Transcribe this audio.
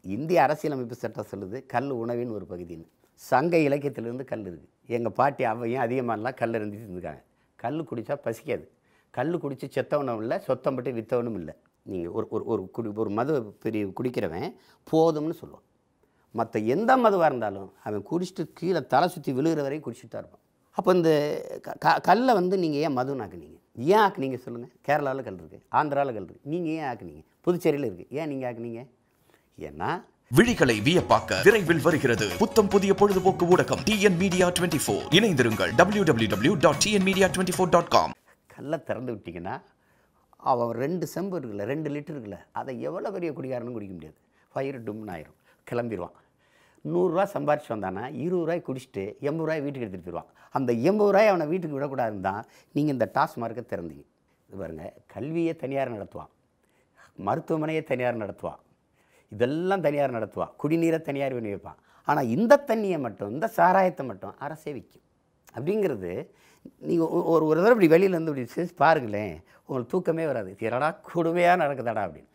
இந்திய அரசியலமைப்பு சட்டம் சொல்லுது கல் உணவின் ஒரு பகுதின்னு. சங்க இலக்கியத்திலிருந்து கல் இருக்குது. எங்கள் பாட்டி அவையும் அதிகமானலாம் கல் இருந்துட்டு இருந்துக்காங்க. கல் குடித்தா பசிக்காது. கல் குடித்து செத்தவனும் இல்லை, சொத்தம் பட்டு விற்றவனும் இல்லை. நீங்கள் ஒரு மது பெரிய குடிக்கிறவன் போதும்னு சொல்லுவான். மற்ற எந்த மதுவாக இருந்தாலும் அவன் குடிச்சிட்டு கீழே தலை சுற்றி விழுகிற வரையும் குடிச்சிட்டு தான் இருப்பான். அப்போ இந்த கல்லை வந்து நீங்கள் ஏன் மதுன்னு ஆக்குனீங்க? ஏன் ஆக்குனீங்க சொல்லுங்கள்? கேரளாவில் கல் இருக்குது, ஆந்திராவில் கல் இருக்குது, நீங்கள் ஏன் ஆக்குனீங்க? புதுச்சேரியில் இருக்குது, ஏன் நீங்கள் ஆக்குனீங்க? ஏன்னா விழிகளை வியப்பாக்க விரைவில் வருகிறது புத்தம் புதிய பொழுதுபோக்கு ஊடகம் TN Media 24. இணைந்திருங்கள் www.tnmedia24.com. கல்லை திறந்து விட்டிங்கன்னா அவன் 2 செம்பு இருக்குல்ல, 2 லிட்டர் இருக்குல்ல, அதை எவ்வளோ பெரிய குடிகாரனும் குடிக்க முடியாது. ஃபயர் டும்னு ஆயிரும், கிளம்பிடுவான். 100 ரூபா சம்பாரிச்சு வந்தானா 20 ரூபாய் குடிச்சிட்டு 80 ரூபாய் வீட்டுக்கு எடுத்துகிட்டு போயிடுவான். அந்த 80 ரூபாய் அவனை வீட்டுக்கு விடக்கூடாதுன்னு தான் நீங்கள் இந்த டாஸ்மார்க்கை திறந்தீங்க. இது பாருங்கள், கல்வியை தனியார் நடத்துவான், மருத்துவமனையை தனியார் நடத்துவான், இதெல்லாம் தனியார் நடத்துவான், குடிநீரை தனியார் விநியோகிப்பான். ஆனால் இந்த தண்ணியை மட்டும், இந்த சாராயத்தை மட்டும் அரசே விற்கும். அப்படிங்கிறது நீங்கள் ஒரு தடவை இப்படி வெளியில் வந்து இப்படி பாருங்களேன், உங்களுக்கு தூக்கமே வராது. என்னடா கொடுமையாக நடக்குதாடா அப்படின்னு.